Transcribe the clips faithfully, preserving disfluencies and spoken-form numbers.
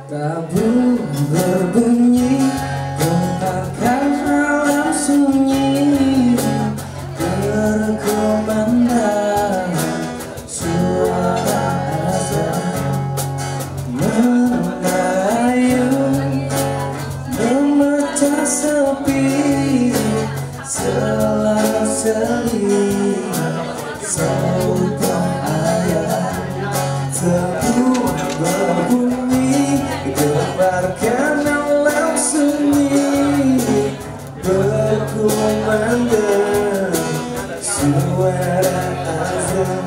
Tabung berbunyi, gentakan alam sunyi, berkumandang suara azan mengayun, memecah sepi, selang-seli sautan ayat. Tabung berbunyi, gebarkan alam sunyi, berkumandang suara azan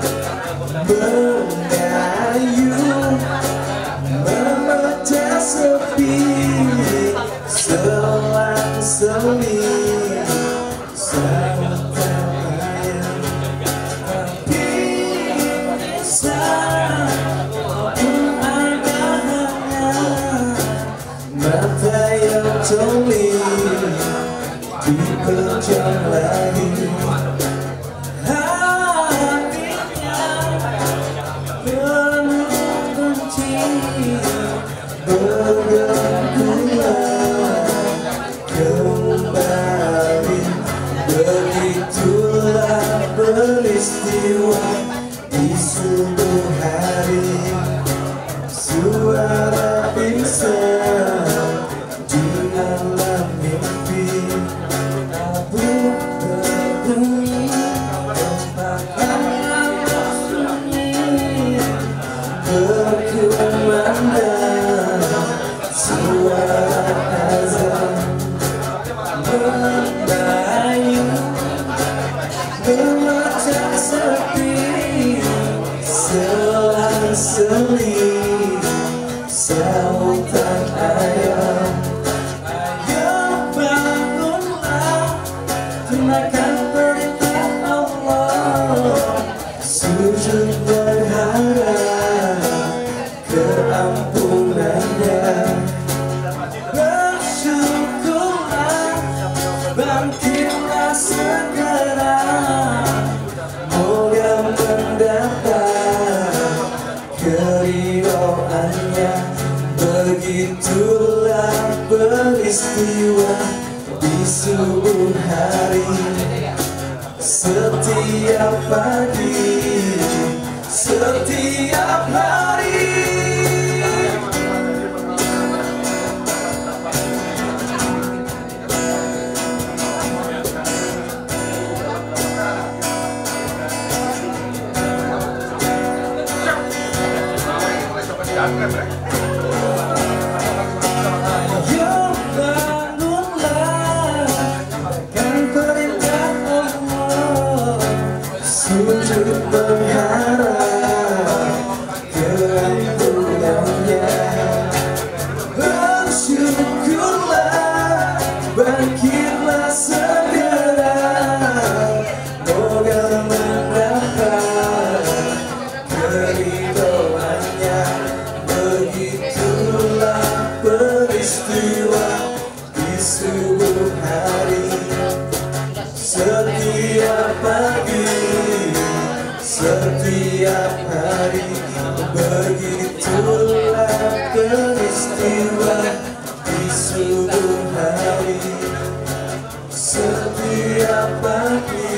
mengayun, memecah sepi, selang-seli sautan ayat. Tapi mata yang tuli dipejam lagi, hatinya penuh benci, bergenggulan kembali. Begitulah peristiwa di subuh hari, suara pingsan di alam mimpi. Tabung berbunyi, gentakan alam sunyi, berkumandang suara azan mengayun, memecah sepi, selang-seli sautan ayam. Ayo bangunlah, tunaikan perintah Allah, sujud berharap keampunannya. Bersyukurlah, bangkitlah segera, moga mendapat keridhoannya. Begitulah peristiwa di subuh hari, setiap pagi, setiap hari. Ayo bangunlah, kan perintah Allah, sujud berharap keampunannya. Bersyukurlah, bangkitlah segera, moga mendapat keridhoannya. Begitulah peristiwa di subuh hari, setiap pagi, setiap hari. Begitulah peristiwa di subuh hari, setiap pagi,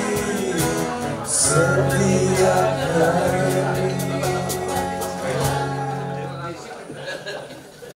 setiap hari.